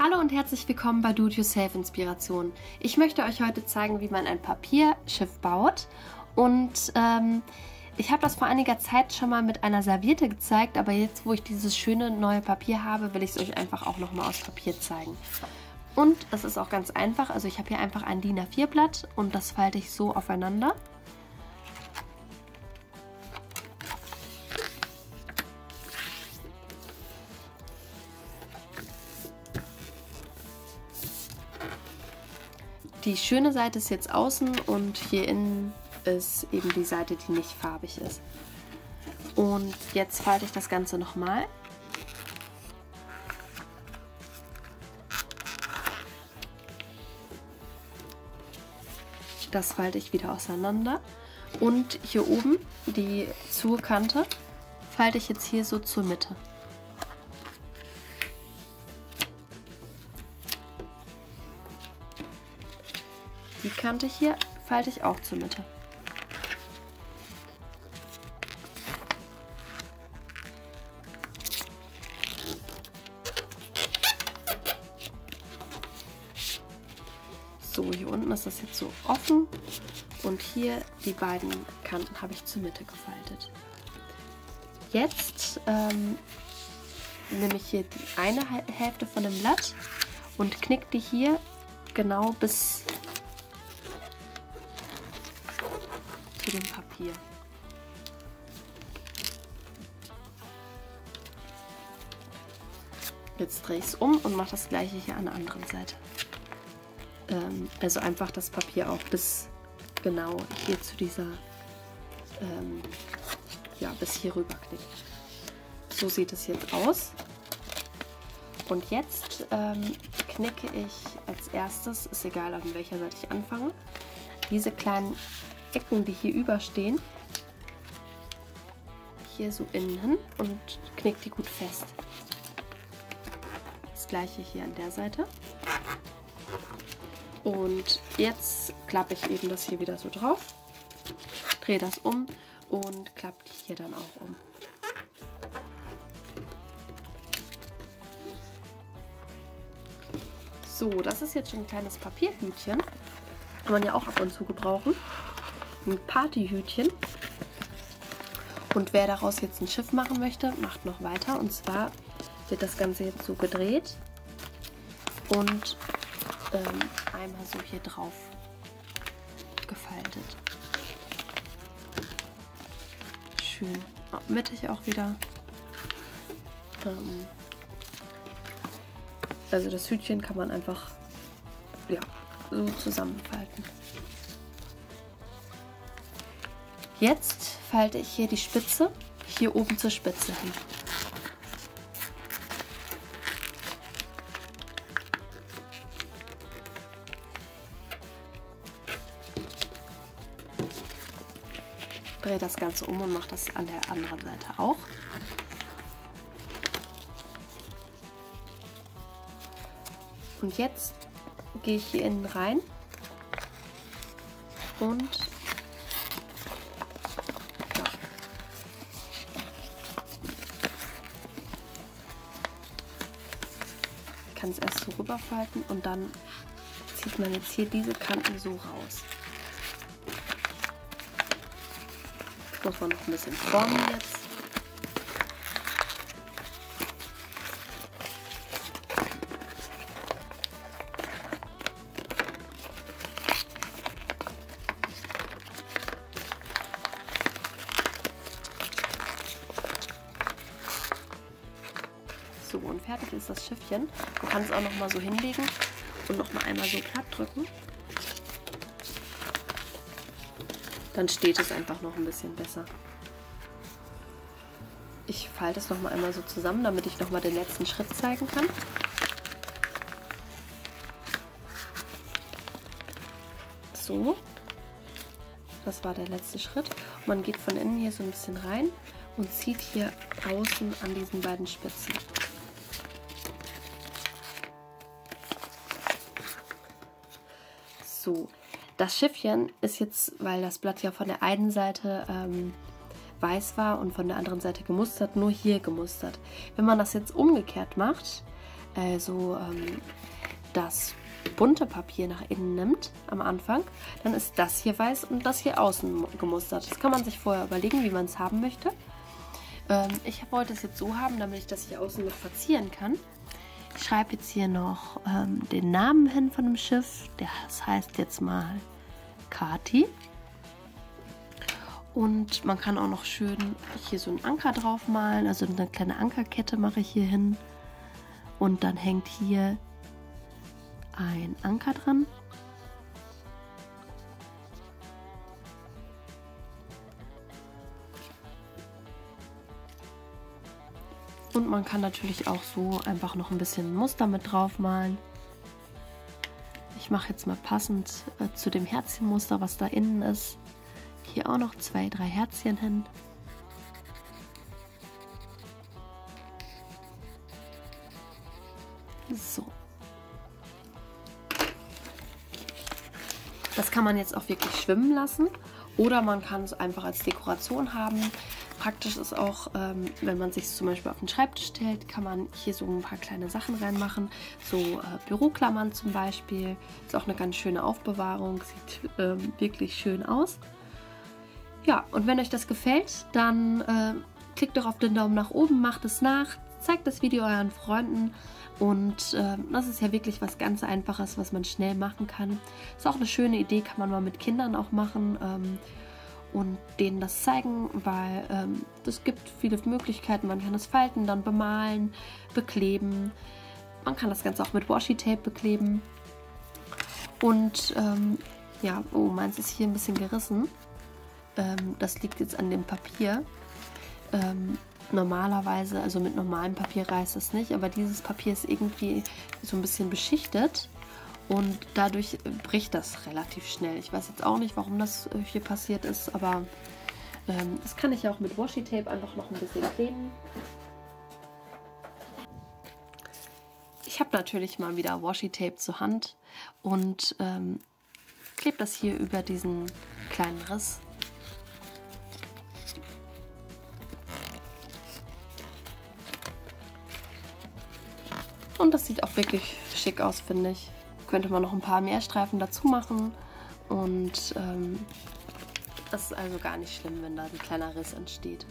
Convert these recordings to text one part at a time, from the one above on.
Hallo und herzlich willkommen bei Do-It-Yourself Inspiration. Ich möchte euch heute zeigen, wie man ein Papierschiff baut. Und ich habe das vor einiger Zeit schon mal mit einer Serviette gezeigt, aber jetzt, wo ich dieses schöne neue Papier habe, will ich es euch einfach auch nochmal aus Papier zeigen. Und es ist auch ganz einfach, also ich habe hier einfach ein DIN A4 Blatt und das falte ich so aufeinander. Die schöne Seite ist jetzt außen und hier innen ist eben die Seite, die nicht farbig ist. Und jetzt falte ich das Ganze nochmal. Das falte ich wieder auseinander. Und hier oben, die Zurkante, falte ich jetzt hier so zur Mitte. Die Kante hier falte ich auch zur Mitte. So, hier unten ist das jetzt so offen und hier die beiden Kanten habe ich zur Mitte gefaltet. Jetzt nehme ich hier die eine Hälfte von dem Blatt und knicke die hier genau bis zu dem Papier. Jetzt drehe ich es um und mache das gleiche hier an der anderen Seite. Also einfach das Papier auch bis genau hier zu dieser, ja, bis hier rüber knickt. So sieht es jetzt aus. Und jetzt knicke ich als erstes, ist egal an welcher Seite ich anfange, diese kleinen Ecken, die hier überstehen, hier so innen hin und knickt die gut fest. Das gleiche hier an der Seite. Und jetzt klappe ich eben das hier wieder so drauf, drehe das um und klappe die hier dann auch um. So, das ist jetzt schon ein kleines Papierhütchen. Kann man ja auch ab und zu gebrauchen. Ein Partyhütchen. Und wer daraus jetzt ein Schiff machen möchte, macht noch weiter. Und zwar wird das Ganze jetzt so gedreht und einmal so hier drauf gefaltet. Schön mittig auch wieder. Also das Hütchen kann man einfach, ja, so zusammenfalten. Jetzt falte ich hier die Spitze hier oben zur Spitze hin. Drehe das Ganze um und mache das an der anderen Seite auch. Und jetzt gehe ich hier innen rein und ja, ich kann es erst so rüberfalten und dann zieht man jetzt hier diese Kanten so raus. Das muss man noch ein bisschen formen jetzt. So, und fertig ist das Schiffchen. Man kann es auch noch mal so hinlegen und noch mal einmal so platt drücken. Dann steht es einfach noch ein bisschen besser. Ich falte es noch mal einmal so zusammen, damit ich noch mal den letzten Schritt zeigen kann. So, das war der letzte Schritt. Und man geht von innen hier so ein bisschen rein und zieht hier außen an diesen beiden Spitzen. So, das Schiffchen ist jetzt, weil das Blatt ja von der einen Seite weiß war und von der anderen Seite gemustert, nur hier gemustert. Wenn man das jetzt umgekehrt macht, also das bunte Papier nach innen nimmt am Anfang, dann ist das hier weiß und das hier außen gemustert. Das kann man sich vorher überlegen, wie man es haben möchte. Ich wollte es jetzt so haben, damit ich das hier außen noch verzieren kann. Ich schreibe jetzt hier noch den Namen hin von dem Schiff. Das heißt jetzt mal Kati. Und man kann auch noch schön hier so einen Anker drauf malen. Also eine kleine Ankerkette mache ich hier hin. Und dann hängt hier ein Anker dran. Und man kann natürlich auch so einfach noch ein bisschen Muster mit drauf malen. Ich mache jetzt mal passend zu dem Herzchenmuster, was da innen ist, hier auch noch 2, 3 Herzchen hin. So. Das kann man jetzt auch wirklich schwimmen lassen oder man kann es einfach als Dekoration haben. Praktisch ist auch, wenn man sich zum Beispiel auf den Schreibtisch stellt, kann man hier so ein paar kleine Sachen reinmachen. So Büroklammern zum Beispiel. Ist auch eine ganz schöne Aufbewahrung. Sieht wirklich schön aus. Ja, und wenn euch das gefällt, dann klickt doch auf den Daumen nach oben, macht es nach, zeigt das Video euren Freunden. Und das ist ja wirklich was ganz Einfaches, was man schnell machen kann. Ist auch eine schöne Idee, kann man mal mit Kindern auch machen. Und denen das zeigen, weil es gibt viele Möglichkeiten. Man kann es falten, dann bemalen, bekleben. Man kann das Ganze auch mit Washi-Tape bekleben. Und ja, oh, meins ist hier ein bisschen gerissen. Das liegt jetzt an dem Papier. Normalerweise, also mit normalem Papier reißt es nicht, aber dieses Papier ist irgendwie so ein bisschen beschichtet. Und dadurch bricht das relativ schnell. Ich weiß jetzt auch nicht, warum das hier passiert ist, aber das kann ich ja auch mit Washi-Tape einfach noch ein bisschen kleben. Ich habe natürlich mal wieder Washi-Tape zur Hand und klebe das hier über diesen kleinen Riss. Und das sieht auch wirklich schick aus, finde ich. Könnte man noch ein paar mehr Streifen dazu machen und das ist also gar nicht schlimm, wenn da ein kleiner Riss entsteht.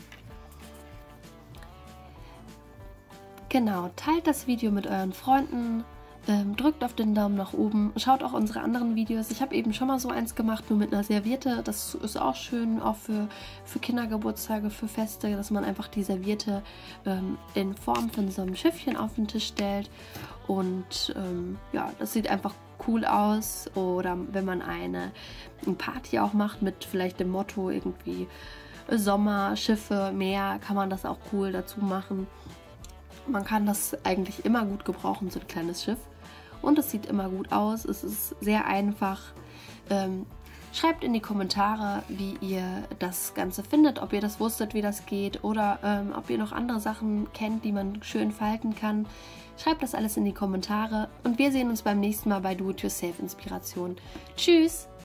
Genau, teilt das Video mit euren Freunden, drückt auf den Daumen nach oben, schaut auch unsere anderen Videos. Ich habe eben schon mal so eins gemacht, nur mit einer Serviette. Das ist auch schön, auch für Kindergeburtstage, für Feste, dass man einfach die Serviette in Form von so einem Schiffchen auf den Tisch stellt. Und ja, das sieht einfach cool aus. Oder wenn man eine Party auch macht mit vielleicht dem Motto irgendwie Sommer, Schiffe, Meer, kann man das auch cool dazu machen. Man kann das eigentlich immer gut gebrauchen, so ein kleines Schiff. Und es sieht immer gut aus. Es ist sehr einfach. Schreibt in die Kommentare, wie ihr das Ganze findet, ob ihr das wusstet, wie das geht oder ob ihr noch andere Sachen kennt, die man schön falten kann. Schreibt das alles in die Kommentare und wir sehen uns beim nächsten Mal bei Do-It-Yourself Inspiration. Tschüss!